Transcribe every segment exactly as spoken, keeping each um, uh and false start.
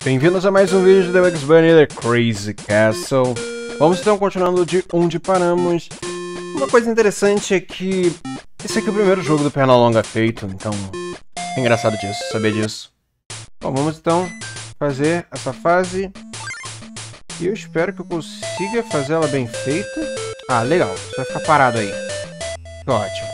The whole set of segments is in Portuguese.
Bem-vindos a mais um vídeo de Bugs Bunny The Crazy Castle. Vamos então continuando de onde paramos. Uma coisa interessante é que esse aqui é o primeiro jogo do Pernalonga feito, então é engraçado disso, saber disso. Bom, vamos então fazer essa fase. E eu espero que eu consiga fazer ela bem feita. Ah, legal, você vai ficar parado aí. Ótimo.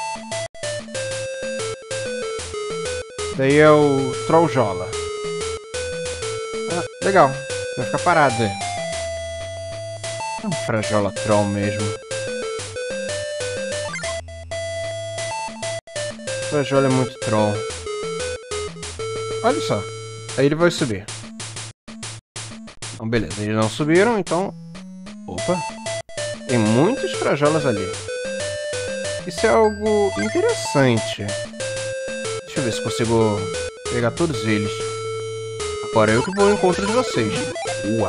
Daí é o Trolljola. Ah, legal, vai ficar parado. É um Frajola Troll mesmo. O Frajola é muito troll. Olha só, aí ele vai subir. Então beleza, eles não subiram, então... Opa! Tem muitos Frajolas ali. Isso é algo interessante. Deixa eu ver se consigo pegar todos eles. Agora eu que vou ao encontro de vocês. Uau!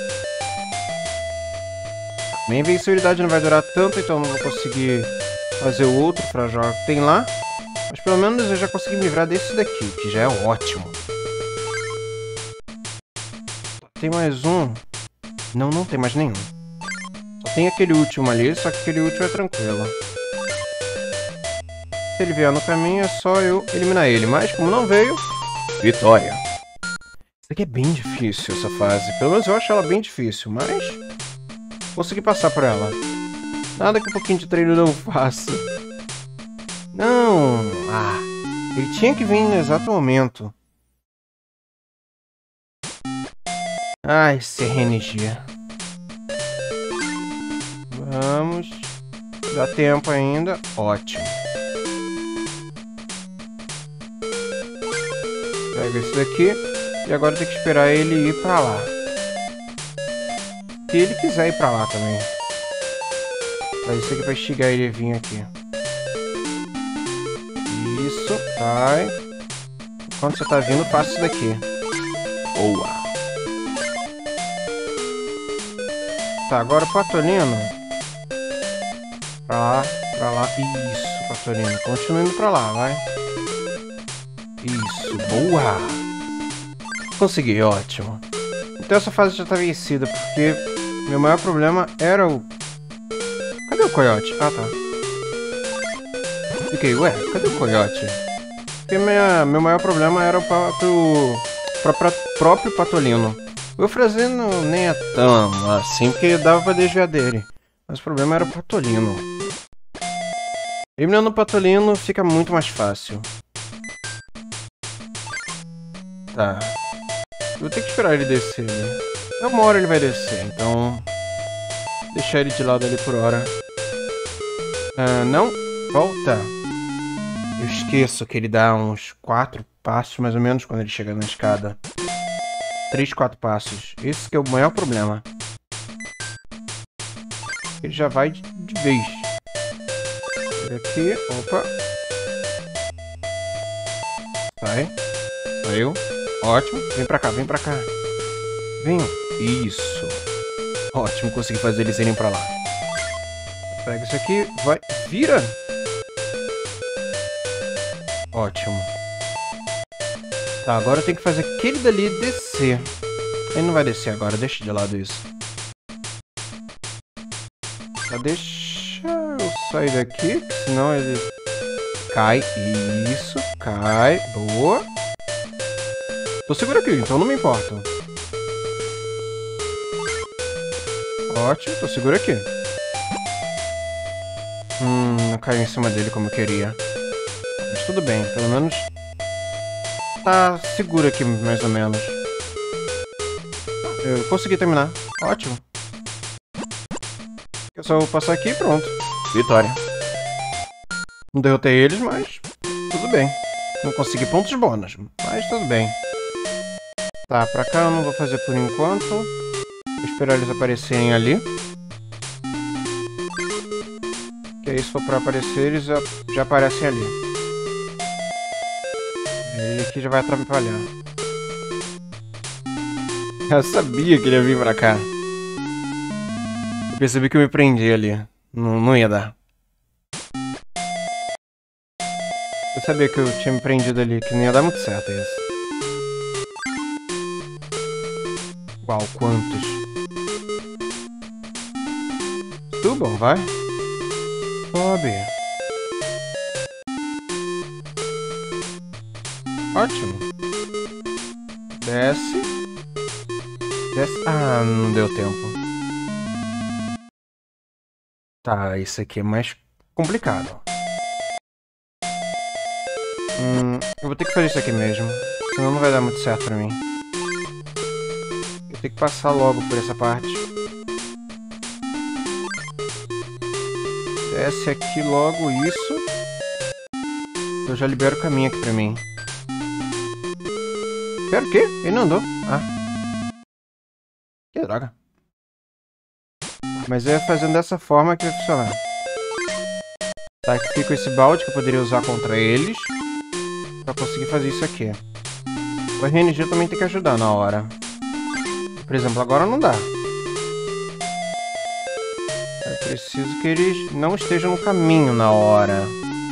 Minha invencibilidade não vai durar tanto, então não vou conseguir fazer o outro Frajola que tem lá. Mas pelo menos eu já consegui me livrar desse daqui, que já é ótimo. Tem mais um? Não, não tem mais nenhum. Só tem aquele último ali, só que aquele último é tranquilo. Se ele vier no caminho, é só eu eliminar ele. Mas como não veio, vitória. Isso aqui é bem difícil, essa fase. Pelo menos eu acho ela bem difícil, mas... consegui passar por ela. Nada que um pouquinho de treino não faça. Não! Ah! Ele tinha que vir no exato momento. Ai, C N G. Vamos. Dá tempo ainda. Ótimo. Pega esse daqui. E agora tem que esperar ele ir pra lá. Se ele quiser ir pra lá também. Mas isso aqui vai instigar ele a vir aqui. Isso, vai. Enquanto você tá vindo, faça isso daqui. Boa. Tá, agora o Patolino. Pra lá, pra lá. Isso, Patolino. Continua indo pra lá, vai. Isso, boa. Consegui, ótimo. Então essa fase já tá vencida, porque meu maior problema era o... Cadê o coiote? Ah, tá. Fiquei, ué, cadê o coiote? Porque minha, meu maior problema era o próprio, próprio, próprio Patolino. O Eufrazino nem é tão assim, porque dava pra desviar dele. Mas o problema era o Patolino. Eliminando o Patolino fica muito mais fácil. Tá. Eu vou ter que esperar ele descer. Uma hora ele vai descer, então... deixar ele de lado ali por hora. Ah, não. Volta. Eu esqueço que ele dá uns quatro passos, mais ou menos, quando ele chega na escada. Três, quatro passos. Esse que é o maior problema. Ele já vai de, de vez. Aqui. Opa. Sai. Saiu. Ótimo. Vem pra cá, vem pra cá. Vem. Isso. Ótimo, consegui fazer eles irem pra lá. Pega isso aqui. Vai. Vira. Ótimo. Tá, agora eu tenho que fazer aquele dali descer. Ele não vai descer agora, deixa de lado isso. Tá, deixa eu sair daqui, senão ele cai. Isso, cai. Boa. Tô seguro aqui, então não me importa. Ótimo, tô seguro aqui. Hum, não caiu em cima dele como eu queria. Mas tudo bem, pelo menos tá seguro aqui, mais ou menos. Eu consegui terminar. Ótimo. Eu só vou passar aqui e pronto. Vitória. Não derrotei eles, mas tudo bem. Não consegui pontos bônus, mas tudo bem. Tá, pra cá eu não vou fazer por enquanto. Vou esperar eles aparecerem ali. Que aí se for pra aparecer, eles já, já aparecem ali. Ele aqui já vai atrapalhar. Eu sabia que ele ia vir pra cá. Eu percebi que eu me prendi ali. Não, não ia dar. Eu sabia que eu tinha me prendido ali, que não ia dar muito certo isso. Qual? Quantos? Subam, vai. Sobe. Ótimo. Desce. Desce. Ah, não deu tempo. Tá, isso aqui é mais complicado. Hum, eu vou ter que fazer isso aqui mesmo. Senão não vai dar muito certo pra mim. Eu tenho que passar logo por essa parte. Desce aqui logo, isso. Eu já libero o caminho aqui pra mim. Espera, o quê? Ele não andou. Ah. Que droga. Mas é fazendo dessa forma que vai funcionar. Tá, aqui fica esse balde que eu poderia usar contra eles. Pra conseguir fazer isso aqui. O R N G também tem que ajudar na hora. Por exemplo, agora não dá. Eu preciso que eles não estejam no caminho na hora.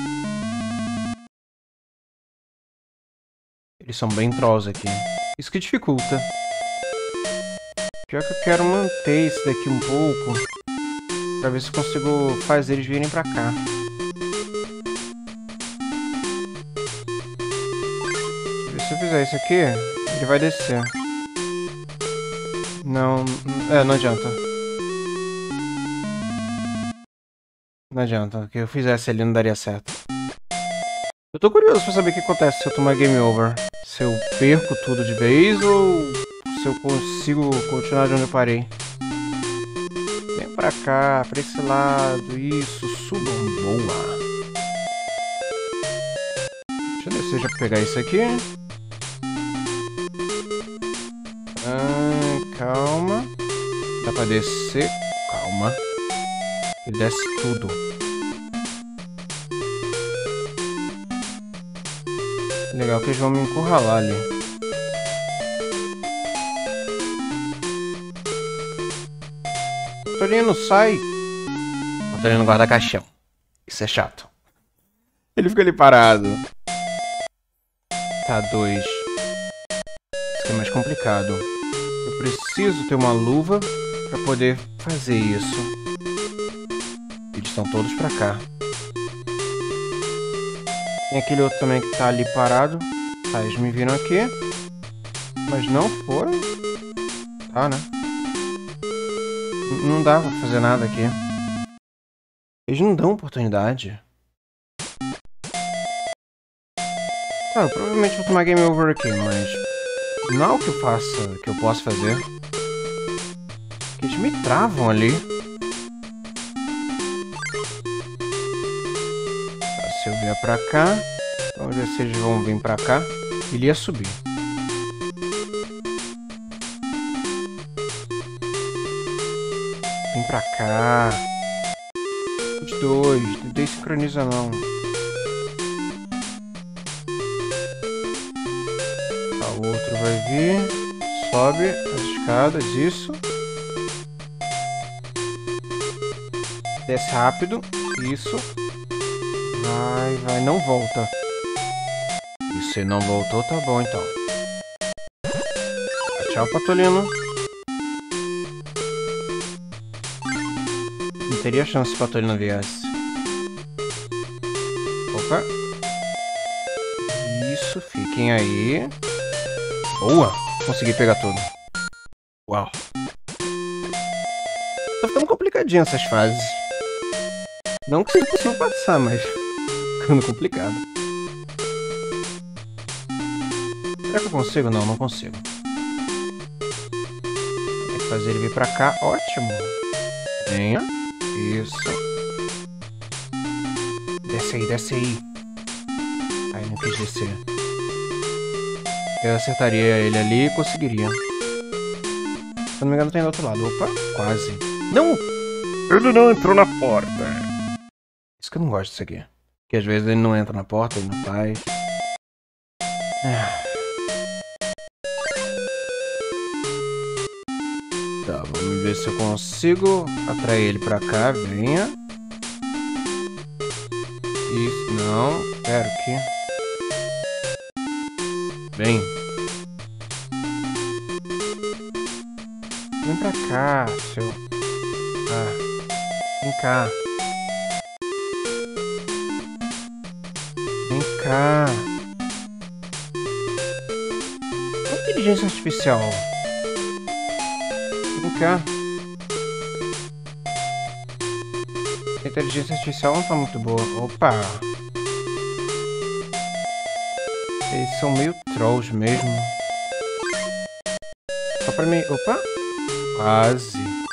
Eles são bem trolls aqui. Isso que dificulta. Pior que eu quero manter esse daqui um pouco. Pra ver se eu consigo fazer eles virem pra cá. Se eu fizer isso aqui, ele vai descer. Não... É, não adianta. Não adianta. O que eu fizesse ali não daria certo. Eu tô curioso pra saber o que acontece se eu tomar game over. Se eu perco tudo de vez ou se eu consigo continuar de onde eu parei. Vem pra cá, pra esse lado. Isso, subam. Boa. Deixa eu descer já pra pegar isso aqui. Ah, calma. Dá pra descer. Calma. Ele desce tudo. Legal que eles vão me encurralar ali. Tolino, sai! O Tolino guarda caixão. Isso é chato. Ele fica ali parado. Tá, dois. Isso aqui é mais complicado. Eu preciso ter uma luva pra poder fazer isso. Eles estão todos pra cá. Tem aquele outro também que tá ali parado. Tá, eles me viram aqui. Mas não foram. Tá, né? N não dá pra fazer nada aqui. Eles não dão oportunidade. Tá, eu provavelmente vou tomar game over aqui, mas... não é o que eu faça, que eu posso fazer. Eles me travam ali. Se eu vier pra cá, vamos ver se eles vão vir pra cá. Ele ia subir. Vem pra cá. Os dois, não desincroniza não. Tá, o outro vai vir. Sobe as escadas, isso. Desce rápido, isso. Vai, vai, não volta. E se não voltou, tá bom então. Tchau, Patolino. Não teria chance se o Patolino viesse. Opa. Isso, fiquem aí. Boa! Consegui pegar tudo. Uau. Tá ficando complicadinho essas fases. Não que seja possível passar, mas... ficando complicado. Será que eu consigo? Não, não consigo. Tem que fazer ele vir pra cá. Ótimo. Venha. Isso. Desce aí, desce aí. Ai, não quis descer. Eu acertaria ele ali e conseguiria. Se não me engano tem do outro lado. Opa, quase. Não! Ele não entrou na porta. Isso que eu não gosto disso aqui. Porque às vezes ele não entra na porta, ele não faz. Ah. Tá, vamos ver se eu consigo atrair ele pra cá. Venha. Isso, não. Pera aqui. Vem. Vem pra cá, seu... Ah, vem cá. Vem cá. Inteligência artificial. Vem cá. A inteligência artificial não tá muito boa. Opa! Eles são meio trolls mesmo. Só pra mim... Opa! Quase.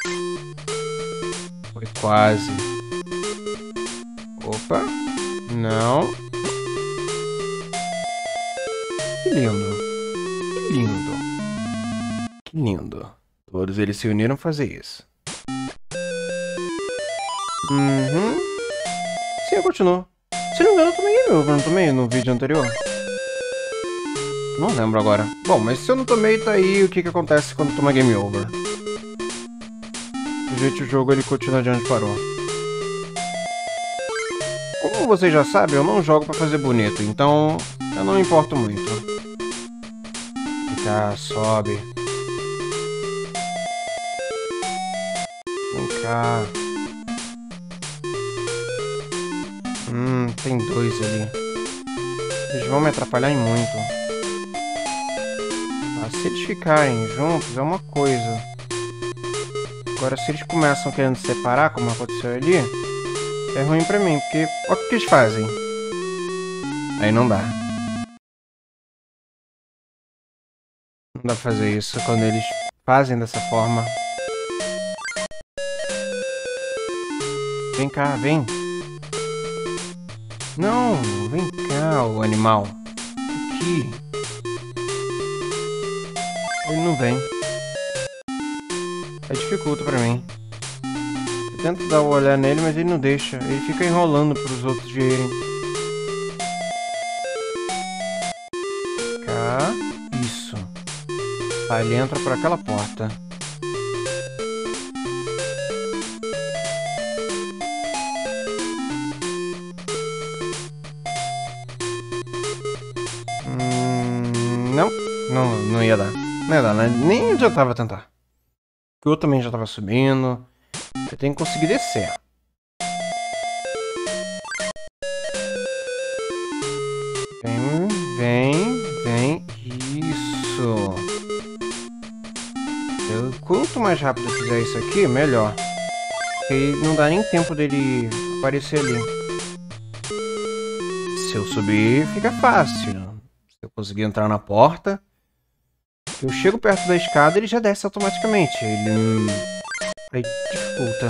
Foi quase. Opa! Não. Que lindo. Que lindo. Que lindo. Todos eles se uniram a fazer isso. Uhum. Sim, eu continuo. Se não me engano, eu tomei game over, não tomei no vídeo anterior? Não lembro agora. Bom, mas se eu não tomei, tá aí o que, que acontece quando toma game over. Do jeito o jogo ele continua de onde parou. Como vocês já sabem, eu não jogo pra fazer bonito, então eu não me importo muito. Vem cá, sobe. Vem cá. Hum, tem dois ali. Eles vão me atrapalhar em muito. Ah, se eles ficarem juntos é uma coisa. Agora, se eles começam querendo se separar, como aconteceu ali, é ruim pra mim, porque olha o que eles fazem. Aí não dá. Não dá pra fazer isso quando eles fazem dessa forma. Vem cá, vem. Não, vem cá, o animal. Aqui. Ele não vem. Aí dificulta pra mim. Eu tento dar uma olhada nele, mas ele não deixa. Ele fica enrolando pros outros virem. Cá. Isso. Tá, ele entra por aquela porta. Não, não, não ia dar. Não ia dar, né? Nem adiantava tentar. O outro também já tava subindo. Eu tenho que conseguir descer. Vem, vem, vem. Isso. Eu, quanto mais rápido eu fizer isso aqui, melhor. Porque não dá nem tempo dele aparecer ali. Se eu subir, fica fácil. Se eu conseguir entrar na porta, eu chego perto da escada e ele já desce automaticamente. Ele... Hum, aí dificulta.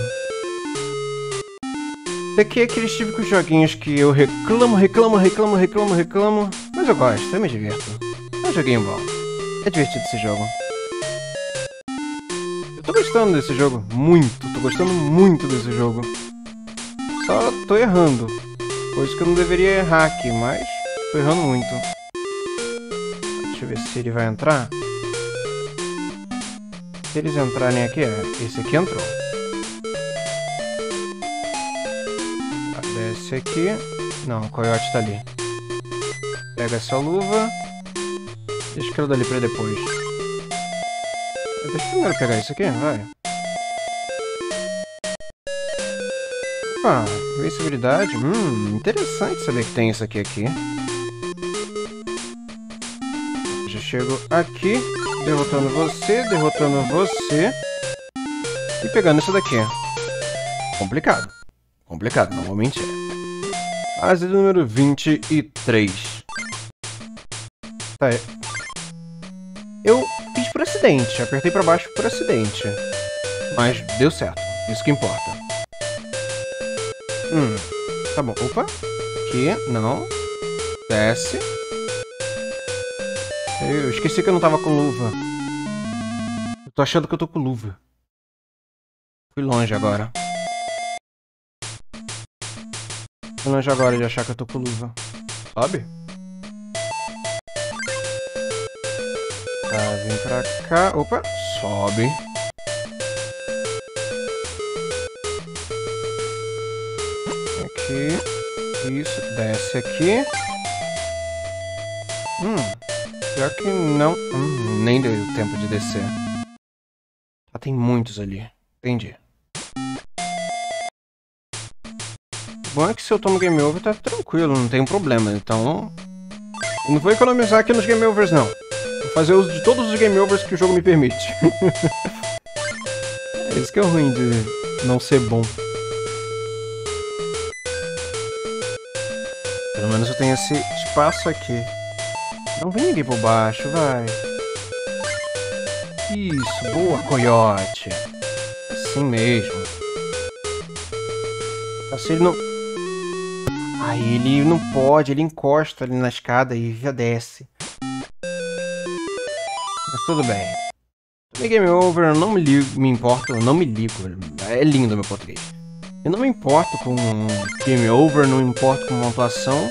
Isso aqui é aqueles típicos joguinhos que eu reclamo, reclamo, reclamo, reclamo, reclamo. Mas eu gosto, eu me divirto. É um joguinho bom. É divertido esse jogo. Eu tô gostando desse jogo. Muito. Tô gostando muito desse jogo. Só tô errando. Coisa que eu não deveria errar aqui, mas tô errando muito. Deixa eu ver se ele vai entrar. Se eles entrarem aqui, é. Esse aqui entrou. Tá, desce aqui. Não, o coiote tá ali. Pega essa luva. Deixa aquilo dali pra depois. Deixa eu primeiro pegar isso aqui, vai. Opa, invencibilidade. Hum, interessante saber que tem isso aqui aqui. Já chego aqui, derrotando você, derrotando você. E pegando isso daqui. Complicado. Complicado, normalmente é. Fase número vinte e três. Tá, é. Eu fiz por acidente, apertei pra baixo por acidente. Mas deu certo, isso que importa. Hum, tá bom. Opa, aqui, não. Desce. Eu esqueci que eu não tava com luva. Eu tô achando que eu tô com luva. Fui longe agora. Fui longe agora de achar que eu tô com luva. Sobe? Tá, vem pra cá. Opa, sobe. Aqui. Isso, desce aqui. Hum. Pior que não... Hum, nem deu tempo de descer. Ah, tem muitos ali. Entendi. O bom é que se eu tomo game over tá tranquilo, não tem problema. Então, eu não vou economizar aqui nos game overs, não. Vou fazer uso de todos os game overs que o jogo me permite. É isso que é o ruim de não ser bom. Pelo menos eu tenho esse espaço aqui. Não vem ninguém por baixo, vai. Isso, boa, coiote. Assim mesmo. Assim ele não... Aí ele não pode, ele encosta ali na escada e já desce. Mas tudo bem. Também game over, eu não me ligo, me importo, eu não me ligo. É lindo meu português. Eu não me importo com game over, não me importo com pontuação.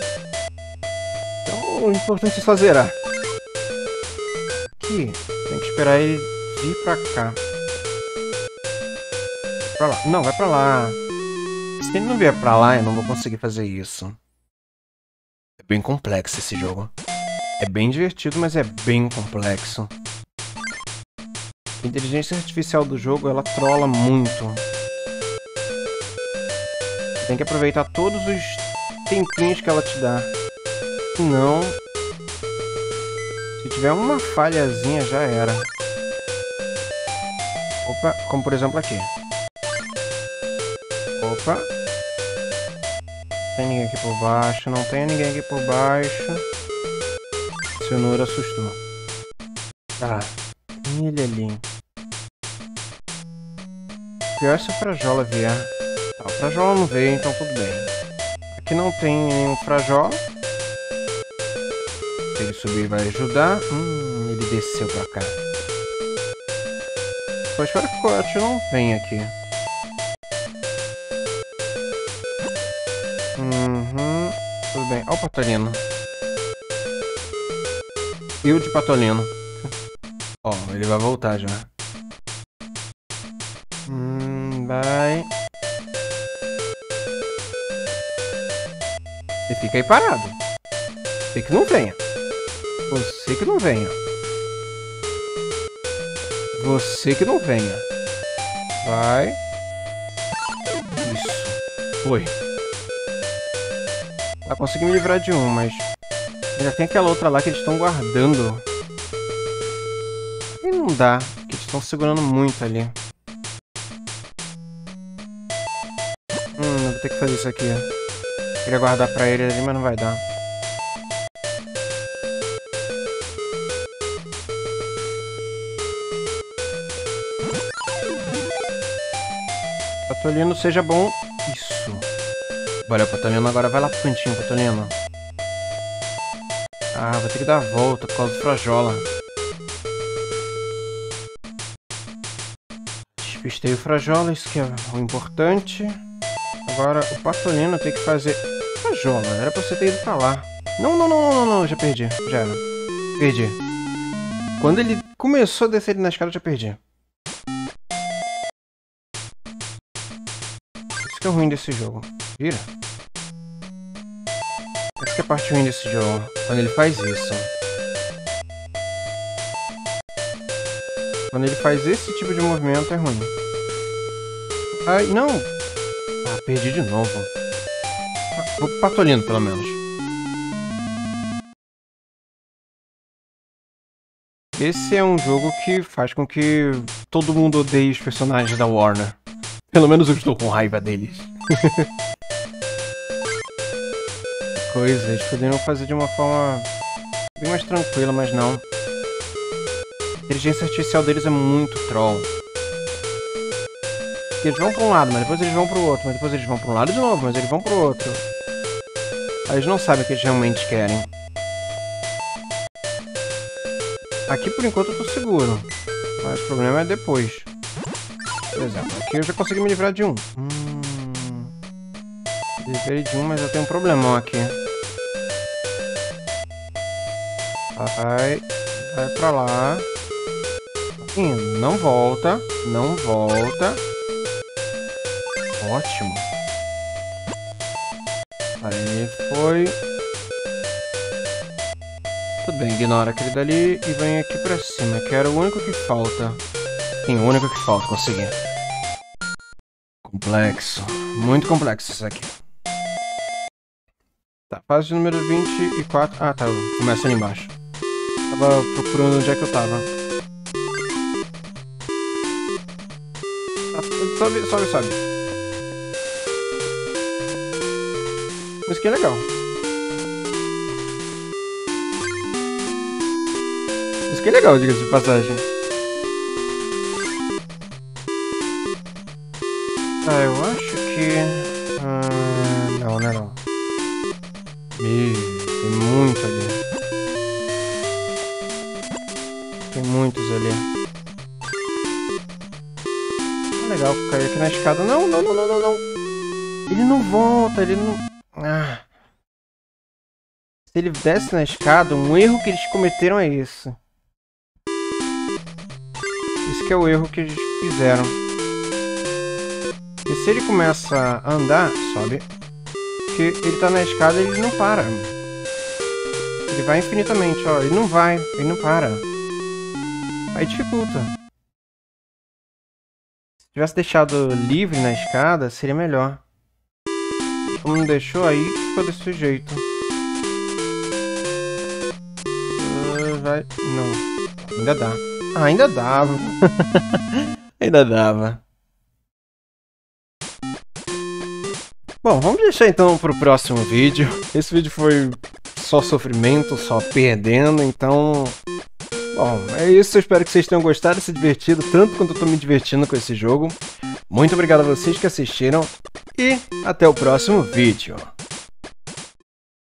Então o importante é só zerar. Aqui, tem que esperar ele vir pra cá. Pra lá. Não, vai pra lá. Se ele não vier pra lá, eu não vou conseguir fazer isso. É bem complexo esse jogo. É bem divertido, mas é bem complexo. A inteligência artificial do jogo, ela trola muito. Tem que aproveitar todos os tempinhos que ela te dá. Senão, se tiver uma falhazinha, já era. Opa, como por exemplo aqui. Opa. Não tem ninguém aqui por baixo, não tem ninguém aqui por baixo. Cenoura assustou. Tá, tem ele ali. Pior se o Frajola vier. Tá, o Frajola não veio, então tudo bem. Aqui não tem nenhum Frajola. Se ele subir vai ajudar. Hum, ele desceu pra cá. Eu espero que o Coyote não venha aqui. Uhum, tudo bem. Olha o Patolino. E o de Patolino. Ó, oh, ele vai voltar já. Hum, vai. E fica aí parado. Você que não venha. Você que não venha. Você que não venha. Vai. Isso. Foi. Vai conseguir me livrar de um, mas... ainda tem aquela outra lá que eles estão guardando. E não dá, porque eles estão segurando muito ali. Hum, eu vou ter que fazer isso aqui. Queria guardar pra ele ali, mas não vai dar. Patolino, seja bom. Isso. Valeu, Patolino. Agora vai lá pro cantinho, Patolino. Ah, vou ter que dar a volta por causa do Frajola. Despistei o Frajola, isso que é o importante. Agora o Patolino tem que fazer... Frajola, era pra você ter ido pra lá. Não, não, não, não, não, já perdi. Já era. Perdi. Quando ele começou a descer na escada, eu já perdi. Isso que é o ruim desse jogo. Vira. Essa que é a parte ruim desse jogo. Quando ele faz isso. Quando ele faz esse tipo de movimento é ruim. Ai, não! Ah, perdi de novo. O Patolino, pelo menos. Esse é um jogo que faz com que todo mundo odeie os personagens da Warner. Pelo menos eu estou com raiva deles. Coisa, eles poderiam fazer de uma forma bem mais tranquila, mas não. A inteligência artificial deles é muito troll. Porque eles vão pra um lado, mas depois eles vão pro outro, mas depois eles vão pra um lado de novo, mas eles vão pro outro. Aí eles não sabem o que eles realmente querem. Aqui por enquanto eu tô seguro, mas o problema é depois. Por exemplo, aqui eu já consegui me livrar de um. Hum... Livrei de um, mas eu tenho um problemão aqui. Vai, vai pra lá. Ih, não volta, não volta. Ótimo. Aí foi. Tudo bem, ignora aquele dali e vem aqui pra cima, que era o único que falta. Tem o único que falta conseguir. Complexo. Muito complexo isso aqui. Tá, fase número vinte e quatro. Ah, tá. Começa ali embaixo. Tava procurando onde é que eu tava. Tá, sobe, sobe, sobe. Isso aqui é legal. Isso aqui é legal, diga-se de passagem. Tá, eu acho que... Ah, não, não é não. Ih, tem muito ali. Tem muitos ali. Legal, cair aqui na escada. Não, não, não, não, não, não. Ele não volta, ele não... Ah. Se ele desce na escada, um erro que eles cometeram é esse. Esse que é o erro que eles fizeram. E se ele começa a andar, sobe. Porque ele tá na escada e ele não para. Ele vai infinitamente, ó. Ele não vai, ele não para. Aí dificulta. Se tivesse deixado livre na escada, seria melhor. Como não deixou, aí ficou desse jeito. Uh, vai... Não. Ainda dá. Ah, ainda dava. Ainda dava. Bom, vamos deixar então pro próximo vídeo. Esse vídeo foi só sofrimento, só perdendo, então... Bom, é isso. Eu espero que vocês tenham gostado e se divertido tanto quanto eu tô me divertindo com esse jogo. Muito obrigado a vocês que assistiram e até o próximo vídeo.